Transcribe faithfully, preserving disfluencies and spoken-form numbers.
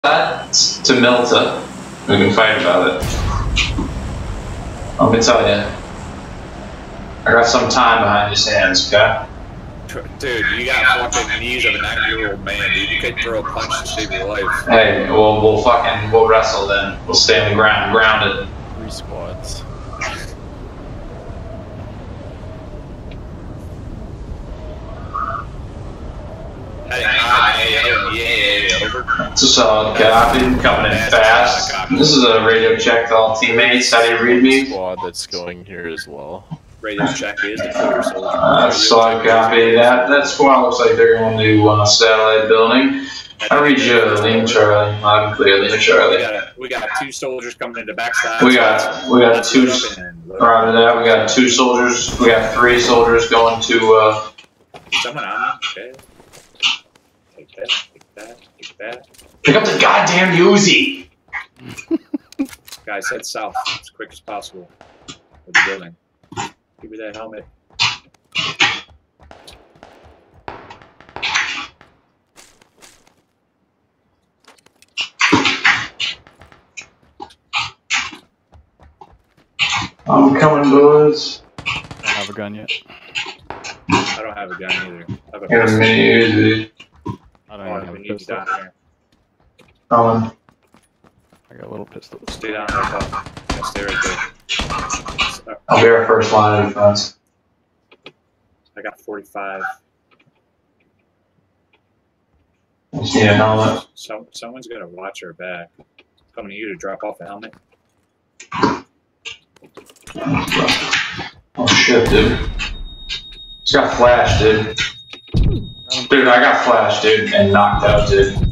that to Milta. We can fight about it. Let me tell you. I got some time behind these hands, okay? Dude, you got fucking knees of a ninety-year-old man, dude. You could throw a punch to save your life. Hey, we'll, we'll fucking, we'll wrestle then. We'll stay on the ground, grounded. Three squads. It's a solid copy, coming in fast. This is a radio check to all teammates. How do you read me? Squad that's going here as well. Radio check is the killer soldier. Uh, solid copy. That that squad looks like they're going to uh, satellite building. I read you, Lean Charlie. Loud and clear, Lean Charlie. We got, we got two soldiers coming into backside. We got we got two. Roger that. We got two soldiers. We got three soldiers going to. Uh, Someone on me. Okay. Take that. Take that. Take that. Pick up the goddamn Uzi. Guys, head south as quick as possible with the building. Give me that helmet. I'm coming, boys. I don't have a gun yet. I don't have a gun either. I have a Got a mini Uzi. I don't Oh, even have we a need you pistol. down here. Coming. I got a little pistol. Stay down there, Bob. Yeah, stay right there. I'll be our first line of defense. I got forty-five. I see a helmet. So, someone's gonna watch our back. Coming to you to drop off a helmet. Oh shit, dude. He's got flash, dude. Dude, I got flash, dude, and knocked out, dude.